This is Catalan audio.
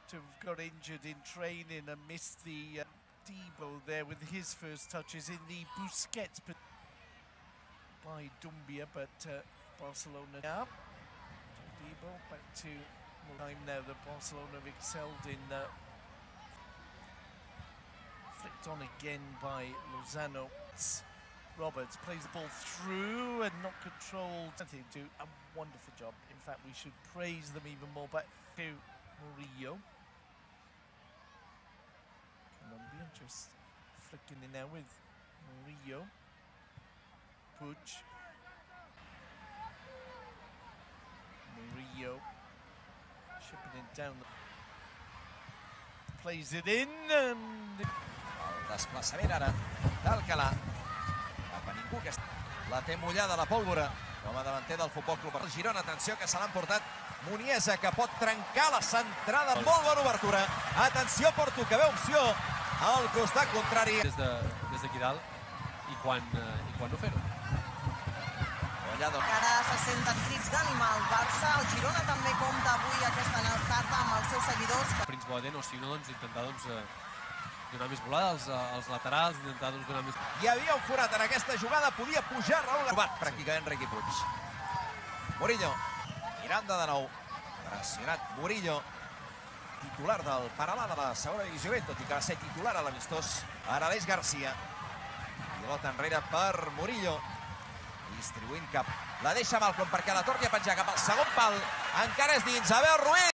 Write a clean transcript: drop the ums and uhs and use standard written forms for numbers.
to have got injured in training and missed the Debo there with his first touches in the Busquets by Dumbia, but Barcelona now. Debo back to time now that Barcelona have excelled in. Flicked on again by Lozano. Roberts plays the ball through and not controlled. They do a wonderful job. In fact, we should praise them even more. But to Murillo. Colombia just flicking in now with Murillo. Puig. Murillo. Shipping it down. Plays it in and... El desplaçament ara d'Alcalá. Cap a ningú que la té mullada la pólvora. Com a davanter del Futbol Club Barcelona. Girona, atenció, que se l'ha emportat Muniesa, que pot trencar la centrada. Molt bona obertura. Atenció, Porto, que ve opció al costat contrari. Des d'aquí dalt i quan no fer-ho. Ara se senten crits d'ànima al Barça. El Girona també compta avui aquesta tarda amb els seus seguidors. Prince Boateng, o si no, intentar donar més volada als laterals, intentar donar més... Hi havia un forat en aquesta jugada, podia pujar Raúl. Trobat pràcticament Riqui Puig. Murillo, Miranda de nou. Pressionat Murillo, titular del Paralà de la segona divisió B, tot i que va ser titular a l'amistós. Ara Aleix Garcia. Pilota enrere per Murillo. Distribuint cap. La deixa Malcom perquè la torni a penjar cap al segon pal. Encara és dins. A veure, Ruiz.